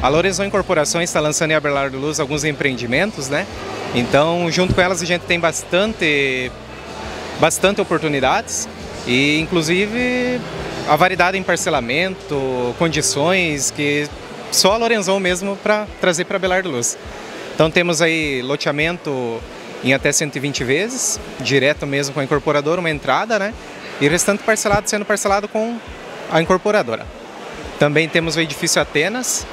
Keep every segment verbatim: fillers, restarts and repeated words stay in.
A Lorenzon Incorporação está lançando em Abelardo Luz alguns empreendimentos, né? Então, junto com elas, a gente tem bastante, bastante oportunidades e, inclusive, a variedade em parcelamento, condições que só a Lorenzon mesmo para trazer para Abelardo Luz. Então, temos aí loteamento em até cento e vinte vezes, direto mesmo com a incorporadora, uma entrada, né? E o restante parcelado sendo parcelado com a incorporadora. Também temos o edifício Atenas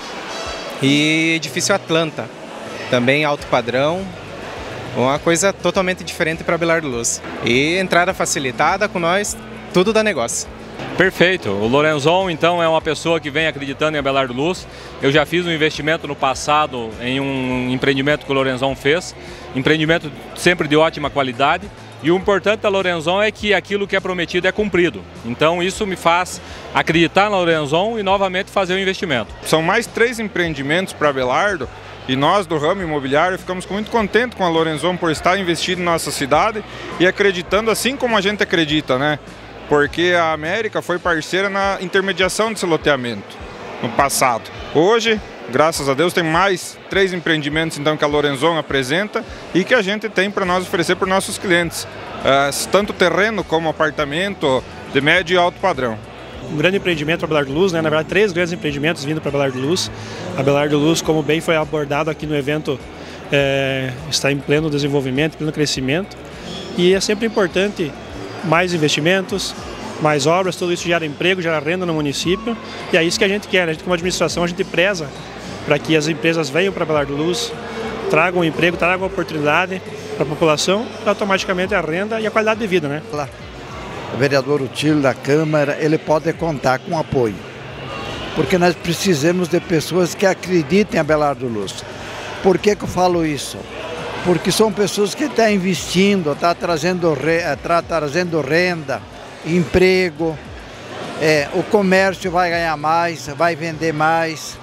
e edifício Atlanta, também alto padrão, uma coisa totalmente diferente para Abelardo Luz. E entrada facilitada com nós, tudo dá negócio. Perfeito. O Lorenzon, então, é uma pessoa que vem acreditando em Abelardo Luz. Eu já fiz um investimento no passado em um empreendimento que o Lorenzon fez, empreendimento sempre de ótima qualidade. E o importante da Lorenzon é que aquilo que é prometido é cumprido. Então isso me faz acreditar na Lorenzon e novamente fazer o investimento. São mais três empreendimentos para Abelardo e nós do ramo imobiliário ficamos muito contentes com a Lorenzon por estar investindo na nossa cidade e acreditando assim como a gente acredita, né? Porque a América foi parceira na intermediação desse loteamento no passado. Hoje, graças a Deus, tem mais três empreendimentos então que a Lorenzon apresenta e que a gente tem para nós oferecer para os nossos clientes, uh, tanto terreno como apartamento de médio e alto padrão. Um grande empreendimento para Abelardo Luz, né? Na verdade, três grandes empreendimentos vindo para Abelardo Luz. Abelardo Luz, como bem foi abordado aqui no evento, é, está em pleno desenvolvimento, pleno crescimento. E é sempre importante mais investimentos, mais obras, tudo isso gera emprego, gera renda no município. E é isso que a gente quer, né? A gente, como administração, a gente preza para que as empresas venham para Abelardo Luz, tragam emprego, tragam oportunidade para a população, e automaticamente a renda e a qualidade de vida, né? Lá, o vereador Utílio da Câmara, ele pode contar com apoio, porque nós precisamos de pessoas que acreditem em Abelardo Luz. Por que que eu falo isso? Porque são pessoas que estão investindo, estão trazendo, tá trazendo renda, emprego, é, o comércio vai ganhar mais, vai vender mais,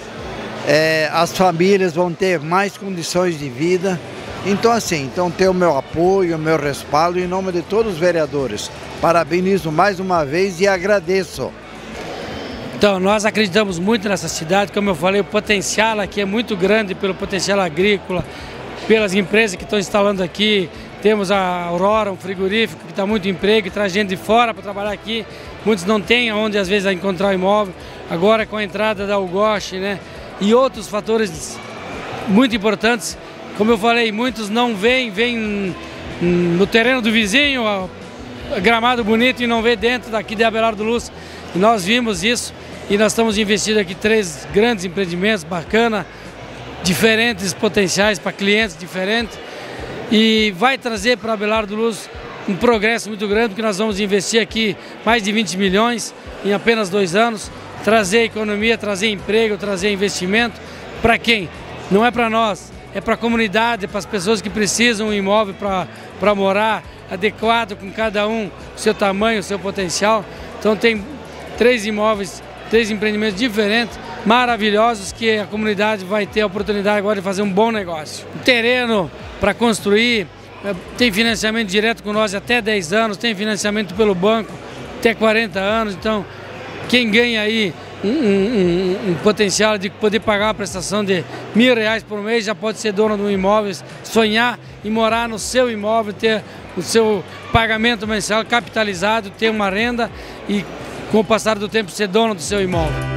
é, as famílias vão ter mais condições de vida. Então assim, então tem o meu apoio, o meu respaldo em nome de todos os vereadores. Parabenizo mais uma vez e agradeço. Então, nós acreditamos muito nessa cidade, como eu falei, o potencial aqui é muito grande pelo potencial agrícola, pelas empresas que estão instalando aqui. Temos a Aurora, um frigorífico que dá muito emprego e traz gente de fora para trabalhar aqui. Muitos não têm onde às vezes encontrar o imóvel. Agora com a entrada da Algoche, né? E outros fatores muito importantes. Como eu falei, muitos não vêm, vêm no terreno do vizinho, gramado bonito, e não vê dentro daqui de Abelardo Luz. E nós vimos isso e nós estamos investindo aqui três grandes empreendimentos bacanas, diferentes potenciais para clientes diferentes, e vai trazer para Abelardo Luz um progresso muito grande, porque nós vamos investir aqui mais de vinte milhões em apenas dois anos, trazer economia, trazer emprego, trazer investimento. Para quem? Não é para nós, é para a comunidade, para as pessoas que precisam de um imóvel para morar, adequado com cada um, o seu tamanho, o seu potencial. Então tem três imóveis, três empreendimentos diferentes, maravilhosos, que a comunidade vai ter a oportunidade agora de fazer um bom negócio. Um terreno para construir, tem financiamento direto com nós até dez anos, tem financiamento pelo banco até quarenta anos, então quem ganha aí um, um, um potencial de poder pagar a prestação de mil reais por mês já pode ser dono de um imóvel, sonhar em morar no seu imóvel, ter o seu pagamento mensal capitalizado, ter uma renda e com o passar do tempo ser dono do seu imóvel.